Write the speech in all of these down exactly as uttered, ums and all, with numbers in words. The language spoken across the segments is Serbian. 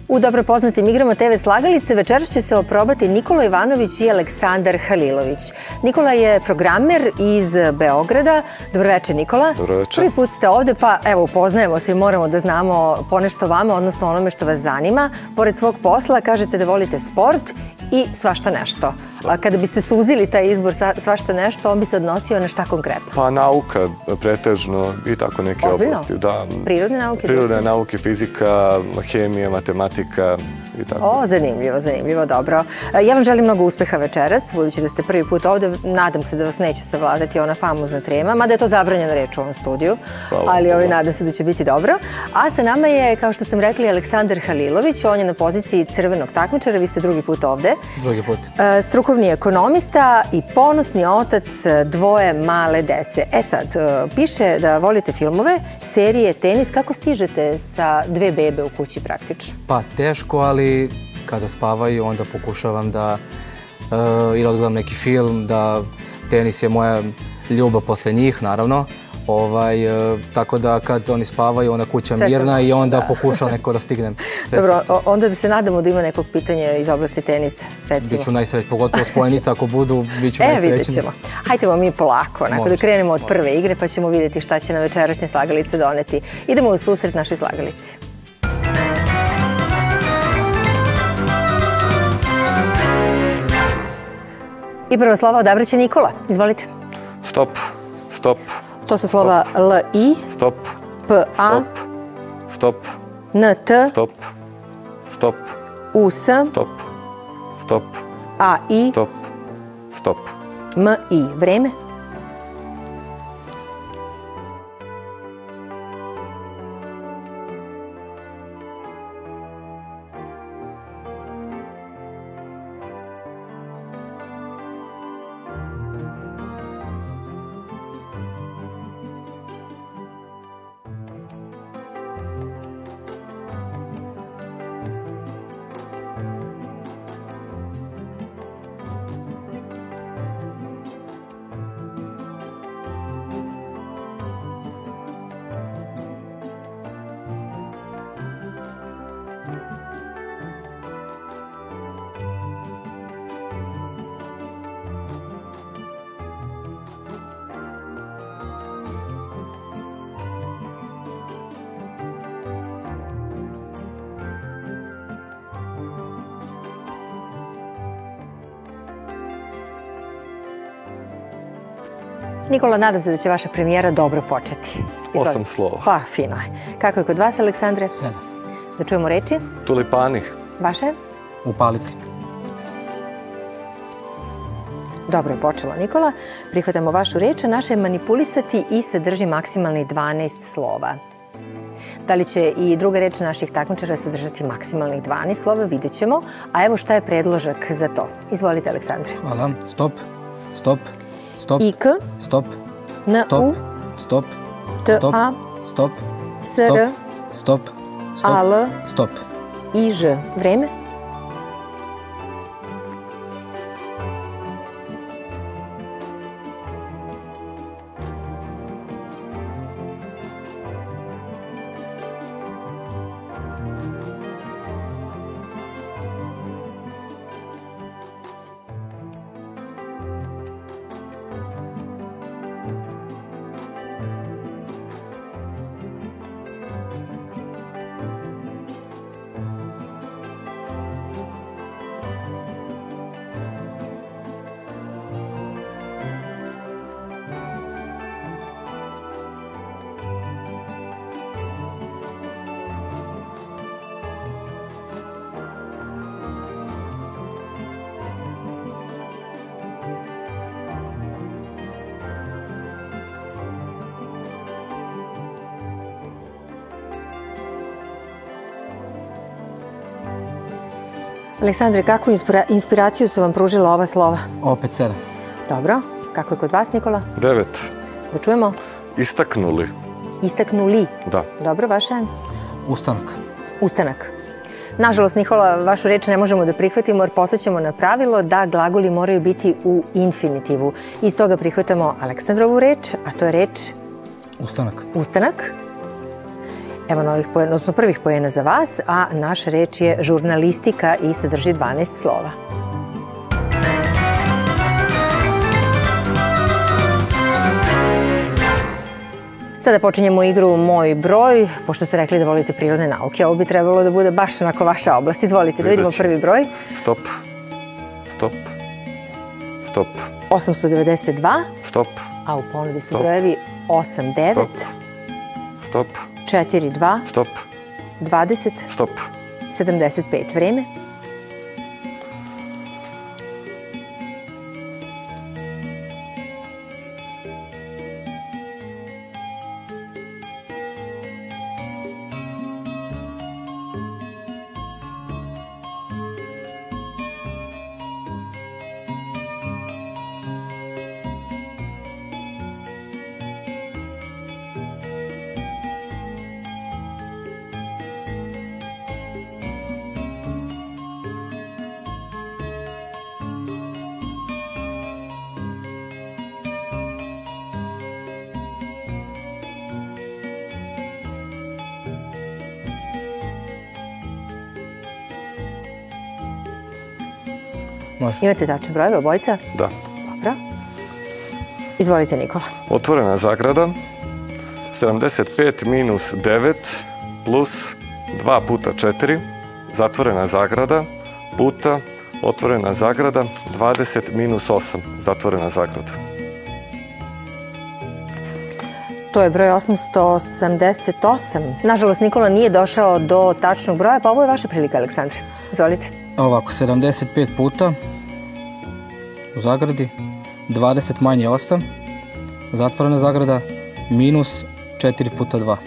U dobro poznatim igrama te ve slagalice večeras će se oprobati Nikola Ivanović i Aleksandar Halilović. Nikola je programer iz Beograda. Dobroveče, Nikola. Dobroveče. Prvi put ste ovde, pa evo, upoznajemo se i moramo da znamo ponešto vama, odnosno onome što vas zanima. Pored svog posla kažete da volite sport i svašta nešto. A kada biste suzili taj izbor svašta nešto, on bi se odnosio na šta konkretno? Pa nauka, pretežno i tako neke oblasti. Prirodne nauke? Prirodne nauke, fizika, hemija, matematika i tako. O, zanimljivo, zanimljivo, dobro. Ja vam želim mnogo uspeha večeras, budući da ste prvi put ovde. Nadam se da vas neće savladati ona famozna trema, mada je to zabranjena reč u ovom studiju, ali nadam se da će biti dobro. A sa nama je, kao što sam rekli, Aleksandar Halilović. On je na poziciji crvenog takmičara, vi ste drugi put ovde. Drugi put. Strukovni ekonomista i ponosni otac dvoje male dece. E sad, piše da volite filmove, serije, tenis. Kako stižete sa dve bebe u kući praktično? Pa teško, ali kada spavaju onda pokušavam da ili odgledam neki film, da tenis je moja ljubav posle njih, naravno. Tako da kad oni spavaju, onda kuća mirna i onda pokušam neko da stignem. Dobro, onda da se nadamo da ima nekog pitanja iz oblasti tenisa, recimo. Biću najsrećniji, pogotovo spojenica ako budu, biću najsrećniji. E, vidjet ćemo. Hajdemo mi polako, onako da krenemo od prve igre, pa ćemo vidjeti šta će na večerašnje slagalice doneti. Idemo u susret našoj slagalici. I prva slova odabraće Nikola. Izvolite. Stop, stop. To su slova L I, Stop. P A, Stop. N T, Stop. Stop. U S, Stop. Stop. A I, Stop. Stop. M I. Vreme? Nikola, nadam se da će vaša premijera dobro početi. Osam slova. Pa, fino je. Kako je kod vas, Aleksandre? Sedam. Da čujemo reči. Tulipani. Vaše? Upaliti. Dobro je počelo, Nikola. Prihvatamo vašu reč, a naše je manipulisati i sadrži maksimalni dvanaest slova. Da li će i druga reč naših takmičara sadržati maksimalnih dvanaest slova, vidjet ćemo. A evo šta je predložak za to. Izvolite, Aleksandre. Hvala. Stop. Stop. Stop. I K. Stop. N U. Stop. T A. Stop. S R. Stop. A L. Stop. I Ž. Vreme? Aleksandre, kakvu inspiraciju su vam pružila ova slova? Opet sedam. Dobro. Kako je kod vas, Nikola? Devet. Da čujemo. Istaknuli. Istaknuli? Da. Dobro, vaše? Ustanak. Ustanak. Nažalost, Nikola, vašu reč ne možemo da prihvatimo jer posjećamo na pravilo da glagoli moraju biti u infinitivu. Iz toga prihvatamo Aleksandrovu reč, a to je reč... Ustanak. Ustanak. Evo novih poena, odnosno prvih poena za vas, a naša reč je žurnalistika i sadrži dvanaest slova. Sada počinjemo igru Moj broj, pošto ste rekli da volite prirodne nauke. Ovo bi trebalo da bude baš onako vaša oblast. Izvolite, da vidimo prvi broj. Stop. Stop. Stop. osamsto devedeset dva. Stop. A u ponudi su brojevi osam devet. Stop. četiri dva. Stop. dvadeset. Stop. sedamdeset pet. Vreme. Može. Imate tačne brojeve, obojica? Da. Dobro. Izvolite, Nikola. Otvorena zagrada. sedamdeset pet minus devet plus dva puta četiri. Zatvorena zagrada puta otvorena zagrada dvadeset minus osam. Zatvorena zagrada. To je broj osamsto osamdeset osam. Nažalost, Nikola nije došao do tačnog broja, pa ovo je vaša prilika, Aleksandre. Izvolite. Ovako, sedamdeset pet puta u zagradi, dvadeset manje osam, zatvorena zagrada, minus četiri puta dva.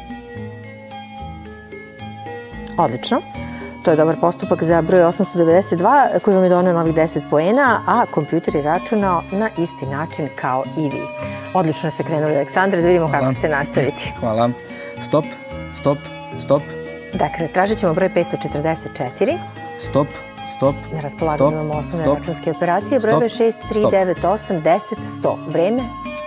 Odlično. To je dobar postupak za broj osamsto devedeset dva koji vam je doneo novih deset poena, a kompjuter je računao na isti način kao i vi. Odlično ste krenuli, Aleksandre, da vidimo kako ćete nastaviti. Hvala. Stop, stop, stop. Dakle, tražit ćemo broj petsto četrdeset četiri. Stop, stop, Na raspolaganju imamo osnovne računske operacije. Brojeve šest, tri, devet, osam, deset, sto. Vreme.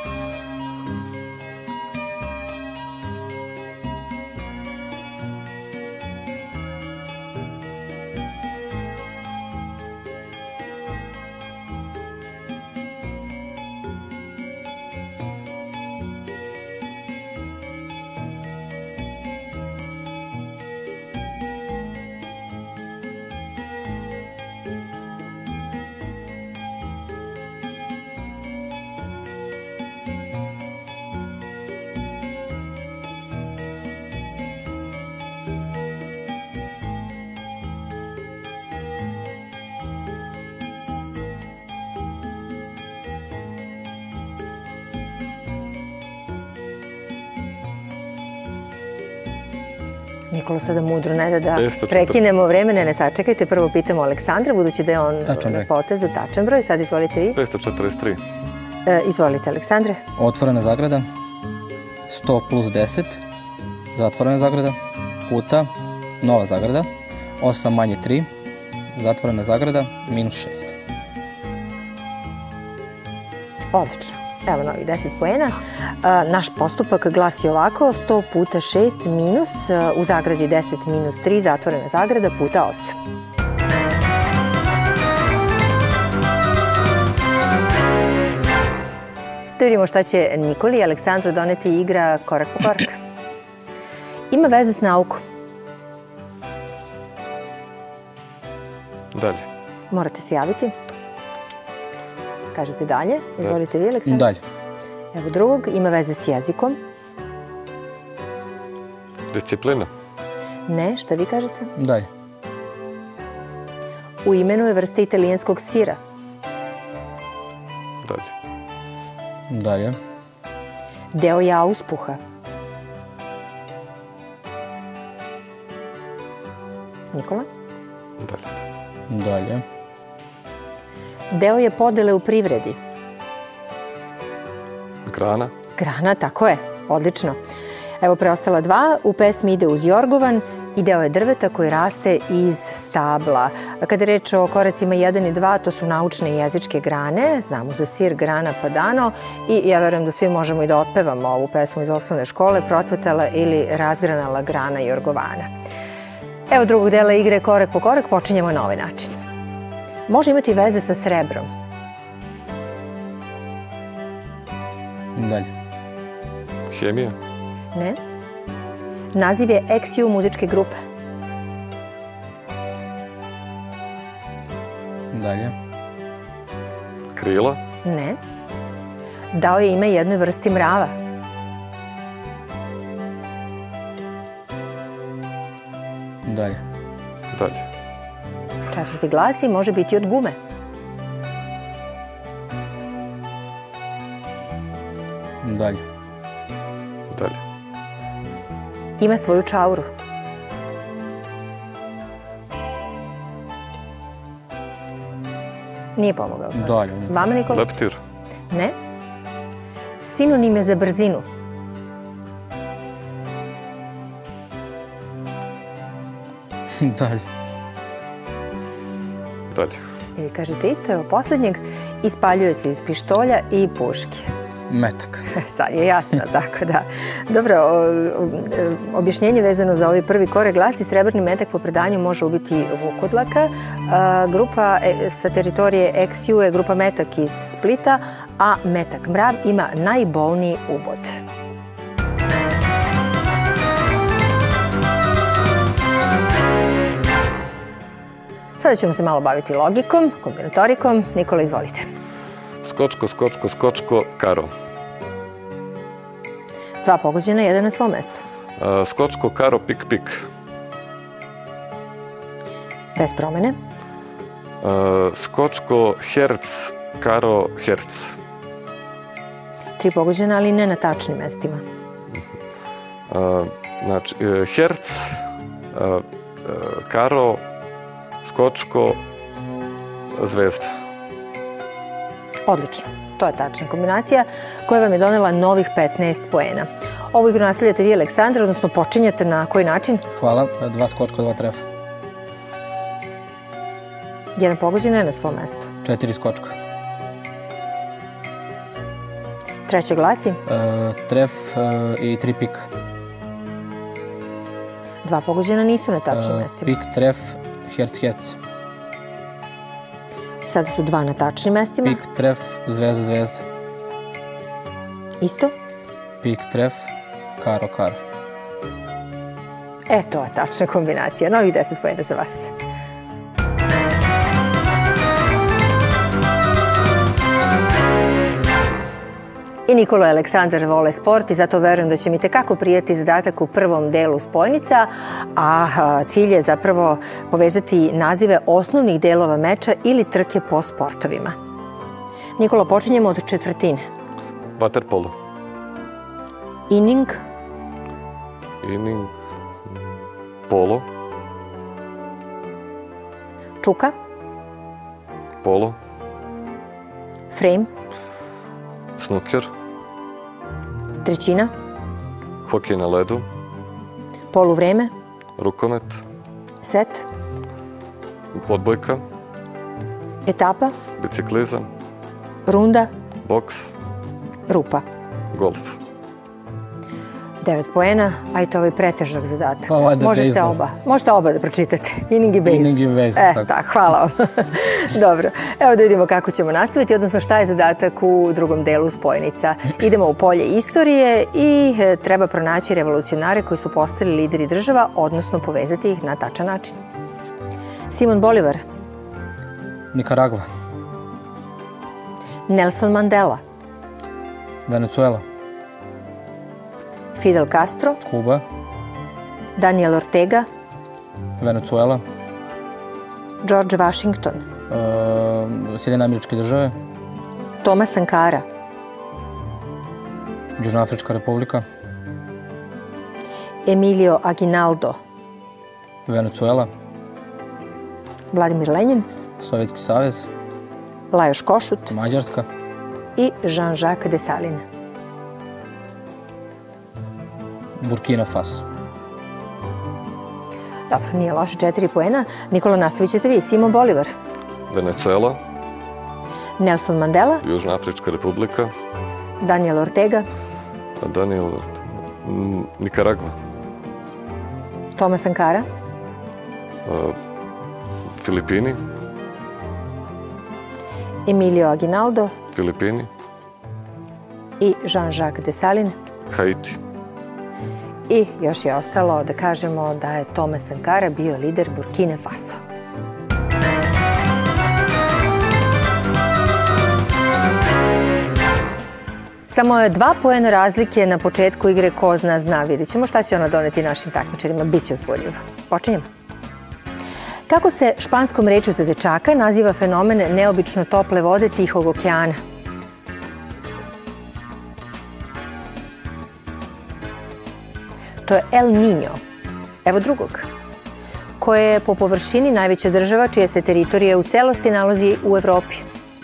Nikola sada mudro ne da da prekinemo vreme, ne, ne sačekajte. Prvo pitamo Aleksandra, budući da je on na potezu tačan broj. Sad izvolite vi. petsto četrdeset tri. Izvolite, Aleksandre. Otvorena zagrada, sto plus deset, zatvorena zagrada, puta, nova zagrada, osam manje tri, zatvorena zagrada, minus šest. Odlično. Evo novih deset poena. Naš postupak glasi ovako, sto puta šest minus, u zagradi deset minus tri, zatvorena zagrada, puta osam. Da vidimo šta će Nikoli i Aleksandru doneti igra korak po korak. Ima veze s naukom. Dalje. Morate se javiti. Kažete dalje. Izvolite vi, Aleksandar. Dalje. Evo drugog. Ima veze s jezikom. Disciplina. Ne, šta vi kažete? Dalje. U imenu je vrsta italijanskog sira. Dalje. Dalje. Deo je auspuha. Nikola? Dalje. Dalje. Deo je podele u privredi. Grana. Grana, tako je. Odlično. Evo preostala dva. U pesmi ide uz Jorgovan i deo je drveta koji raste iz stabla. Kada je reč o koracima jedan i dva, to su naučne i jezičke grane. Znamo za sir, grana, padano i ja verujem da svi možemo i da otpevamo ovu pesmu iz osnovne škole, procvetala ili razgranala grana jorgovana. Evo drugog dela igre korak po korak, počinjemo na ovaj način. Može imati veze sa srebrom. Dalje. Hemija. Ne. Naziv je ex ju muzičke grupe. Dalje. Krila. Ne. Dao je ime jednoj vrsti mrava. Dalje. Dalje. Četvrti glasi može biti od gume. Dalje. Dalje. Ima svoju čauru. Nije pomogao. Dalje. Vama, Nikola? Leptir. Ne. Sinonim je za brzinu. Dalje. Dalje. I vi kažete isto, evo posljednjeg, ispaljuje se iz pištolja i puške. Metak. Sad je jasno, tako da. Dobro, objašnjenje vezano za ovaj prvi korak glasi srebrni metak po predanju može ubiti vukodlaka. Grupa sa teritorije ex ju je grupa Metak iz Splita, a Metak mrav ima najbolniji ubod. Sada ćemo se malo baviti logikom, kombinatorikom. Nikola, izvolite. Skočko, skočko, skočko, karo. Dva pogođena, jedan na svom mestu. Skočko, karo, pik, pik. Bez promene. Skočko, herc, karo, herc. Tri pogođena, ali ne na tačnim mestima. Znači, herc, karo, skočko, zvezda. Odlično. To je tačna kombinacija koja vam je donela novih petnaest poena. Ovu igru nastavljate vi, Aleksandra, odnosno počinjete na koji način? Hvala. Dva skočka, dva trefa. Jedan pogođen je na svom mestu. Četiri skočka. Treće glasi? Tref i tri pika. Dva pogođena nisu na tačnim mestima. Pik, tref, herc, herc. Sada su dva na tačnim mestima. Pik, tref, zvezda, zvezda. Isto? Pik, tref, karo, karo. E, to je tačna kombinacija. Novih deset poena za vas. I Nikola i Aleksandar vole sport i zato verujem da će mi tekako prijati zadatak u prvom delu spojnica, a cilj je zapravo povezati nazive osnovnih delova meča ili trke po sportovima. Nikola, počinjemo od četvrtine. Vaterpolo. Ining. Ining. Polo. Čuka. Polo. Frame. Snooker. Trećina. Hokej na ledu. Poluvreme. Rukomet. Set. Odbojka. Etapa. Biciklizam. Runda. Boks. Rupa. Golf. Devet poena, ajte ovaj pretežak zadatak. Pa valjda Možete bejzbol. oba. Možete oba da pročitate. Ining i bejzbol. Ining i bejzbol, E, tako. tako, hvala vam. Dobro, evo da vidimo kako ćemo nastaviti, odnosno šta je zadatak u drugom delu spojnica. Idemo u polje istorije i e, treba pronaći revolucionare koji su postali lideri država, odnosno povezati ih na tačan način. Simon Bolivar. Nikaragva. Nelson Mandela. Venezuela. Fidel Castro. Kuba. Daniel Ortega. Venezuela. George Washington. E, Sjedinjene Američke Države. Thomas Sankara. Južnoafrička Republika. Emilio Aguinaldo. Venezuela. Vladimir Lenin. Sovjetski savez. Lajoš Košut Mađarska. i Jean-Jacques Dessalines. Burkina Faso. Dobro, nije loše, četiri poena. Nikola, nastavit ćete vi. Simon Bolivar. Venezuela. Nelson Mandela. Južna Afrička republika. Daniel Ortega. Daniel Nikaragva. Thomas Sankara. Filipini. Emilio Aguinaldo. Filipini. I Jean-Jacques Dessalines. Haiti. I još je ostalo da kažemo da je Thomas Sankara bio lider Burkine Faso. Samo je dva poena razlike na početku igre ko zna zna. Vidjet ćemo šta će ona doneti našim takmičarima. Biće uzbudljivo. Počinjemo. Kako se španskom rečju za dečaka naziva fenomen neobično tople vode Tihog okeana? To je El Niño. Evo drugog. Koja je po površini najveća država čija se teritorija u celosti nalazi u Evropi?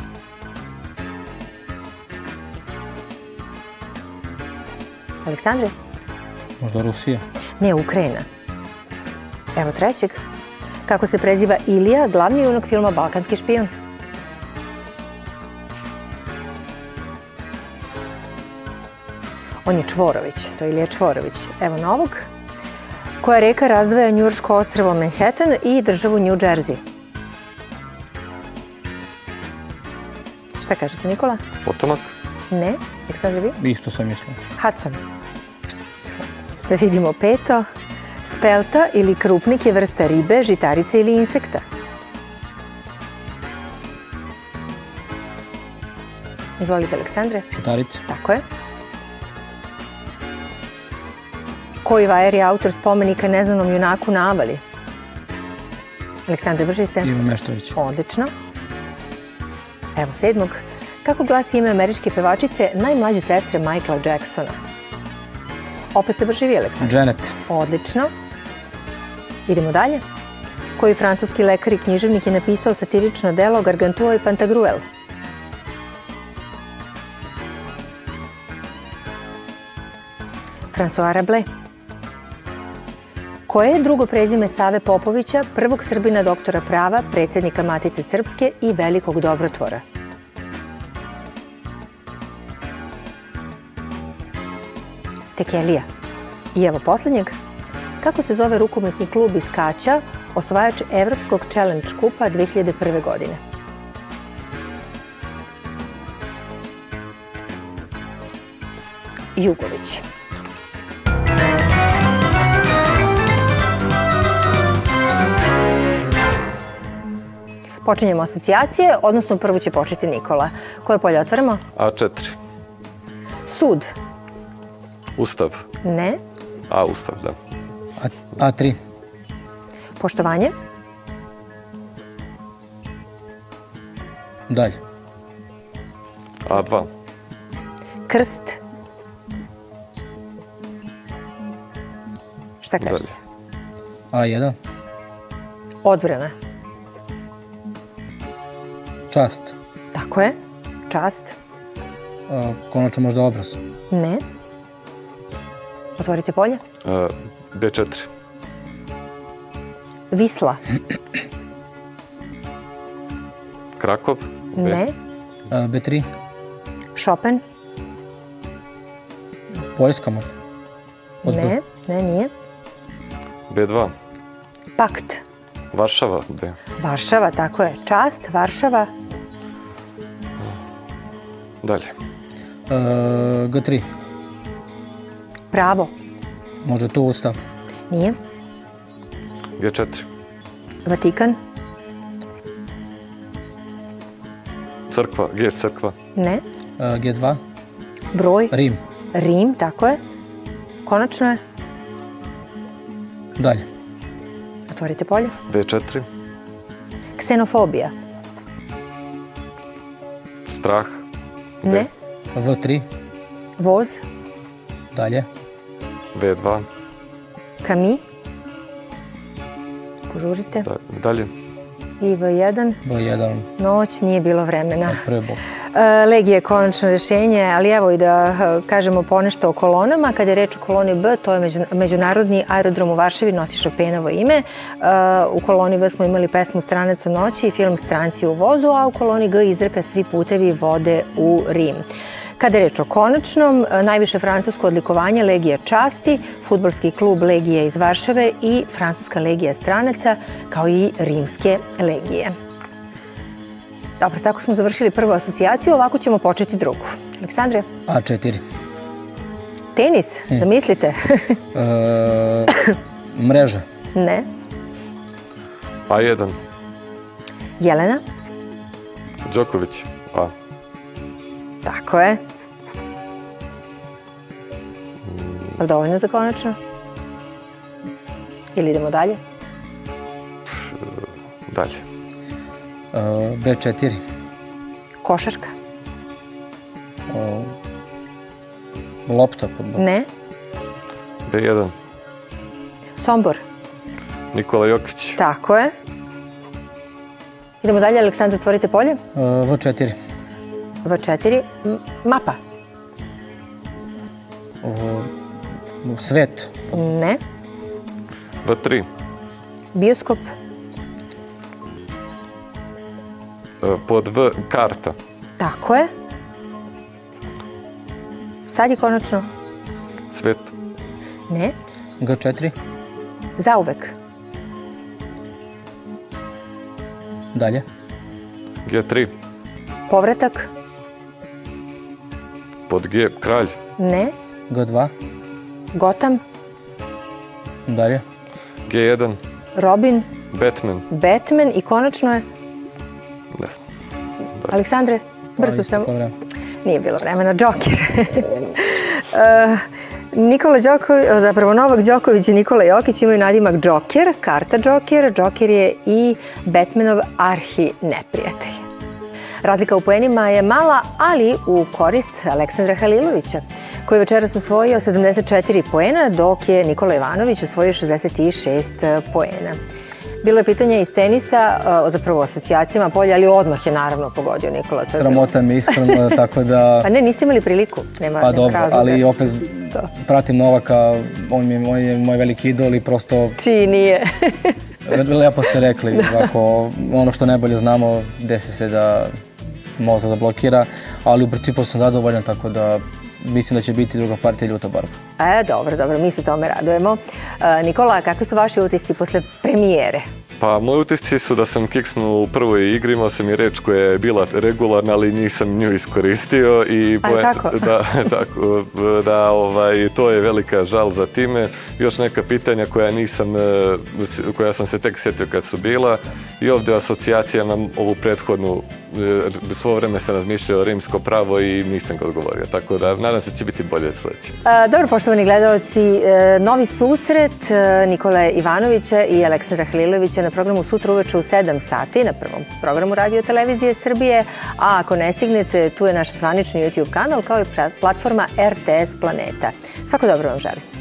Aleksandre? Možda Rusija? Ne, Ukrajina. Evo trećeg. Kako se preziva Ilija, glavni junak filma Balkanski špijun? On je Čvorović, to je Ilija Čvorović. Evo novog. Koja reka razdvaja njujorško ostrvo Manhattan i državu New Jersey? Šta kažete, Nikola? Potomak. Ne. Aleksandre, vi? Isto sam mislio. Hudson. Da vidimo peto. Spelta ili krupnik je vrsta ribe, žitarice ili insekta? Izvolite, Aleksandre. Žitarice. Tako je. Koji vajar je autor spomenika neznanom junaku na Avali? Aleksandre, brži ste. Ivo Meštrović. Odlično. Evo sedmog. Kako glasi ime američke pevačice najmlađe sestre Michaela Jacksona? Opet ste brži vi, Aleksandre. Janet. Odlično. Idemo dalje. Koji francuski lekar i književnik je napisao satirično delo Gargantua i Pantagruel? François Rabelais. Koje je drugo prezime Save Popovića, prvog Srbina doktora prava, predsjednika Matice Srpske i velikog dobrotvora? Tekelija. I evo posljednjeg. Kako se zove rukometni klub iz Kaća, osvajač Evropskog Challenge kupa dve hiljade prve. godine? Jugović. Počinjemo asocijacije, odnosno prvo će početi Nikola. Koje polje otvaramo? A četiri. Sud. Ustav. Ne. A, Ustav, da. A tri. Poštovanje. Dalje. A dva. Krst. Šta kažete? Dalje. A jedan. Odbrana. Čast. Tako je. Čast. A, konačno možda obraz. Ne. Otvorite polje. A, B četiri. Visla. Krakov. B. Ne. A, B tri. Chopin. Poljska možda. Od B. Ne. Ne, nije. B dva. Pakt. Varšava. B. Varšava, tako je. Čast, Varšava. Dalje. A, G tri. Pravo. Možda tu Ustav. Nije. G četiri. Vatikan. Crkva. G crkva. Ne. A, G dva. Broj. Rim. Rim, tako je. Konačno je. Dalje. Otvorite polje. B četiri. Ksenofobija. Strah. B. Ne. V tri. Voz. Dalje. B dva. Kami. Požurite. Da, dalje. I V jedan. V jedan. Noć, nije bilo vremena. Prebo. Legija je konačno rješenje, ali evo i da kažemo ponešto o kolonama. Kada je reč o koloni B, to je Međunarodni aerodrom u Varšavi, nosi Chopinovo ime. U koloni V smo imali pesmu Stranac u noći i film Stranci u vozu, a u koloni G izreka Svi putevi vode u Rim. Kada je reč o konačnom, najviše francusko odlikovanje Legija časti, fudbalski klub Legije iz Varšave i francuska Legija stranaca, kao i rimske legije. Dobro, tako smo završili prvu asocijaciju, ovako ćemo početi drugu. Aleksandre? A četiri. Tenis, zamislite. Mreža. Ne. A jedan. Jelena? Đoković. A. Tako je. Ali dovoljno za konačno? Ili idemo dalje? Dalje. B četiri. Košarka? Lopta. Ne. B jedan. Sombor? Nikola Jokić. Tako je. Idemo dalje, Aleksandar, otvorite polje. V četiri. V četiri. Mapa? Svet. Ne. B tri. Bioskop? Pod V karta. Tako je. Sad je konačno? Svet. Ne. G četiri. Zauvek? Dalje. G tri. Povratak? Pod G kralj. Ne. G dva. Gotham? Dalje. G jedan. Robin? Batman. Batman i konačno je? Ne znam. Aleksandre, brzo sam. Nije bilo vremena. Džoker. Nikola Đoković, zapravo Novak Đoković i Nikola Jokić imaju nadimak Džoker, karta Džoker. Džoker je i Batmanov arhi neprijatelj. Razlika u poenima je mala, ali u korist Aleksandra Halilovića, koji večeras osvojio sedamdeset četiri poena, dok je Nikola Ivanović osvojio šezdeset šest poena. Bilo je pitanje iz tenisa, zapravo o asocijacijama polja, ali odmah je naravno pogodio Nikola. Sramota mi iskreno, tako da... Pa ne, niste imali priliku. Pa dobro, ali opet pratim Novaka, on je moj veliki idol i prosto... Čiji nije. Lepo ste rekli, ono što najbolje znamo, desi se da mozak da blokira, ali u principu sam zadovoljan, tako da mislim da će biti druga partija ljuta borba. E, dobro, dobro, mi se tome radujemo. Nikola, kakvi su vaši utisci posle premijere? Pa, moji utisci su da sam kiksnuo u prvoj igri, imao sam i reč koja je bila regularna, ali nisam nju iskoristio. A kako? Da, to je velika žal za time. Još neka pitanja koja nisam, koja sam se tek sjetio kad su bila. I ovdje asocijacija na ovu prethodnu, svo vreme sam razmišljao o rimsko pravo i nisam ga odgovorio. Tako da, nadam se da će biti bolje sljedeće. Dobro, poštovani gledalci, novi susret Nikole Ivanovića i Aleksandra Halilovića na programu sutra uveče u sedam sati na prvom programu Radio Televizije Srbije, a ako ne stignete, tu je naš zvanični YouTube kanal kao i platforma R T S Planeta. Svako dobro vam želim.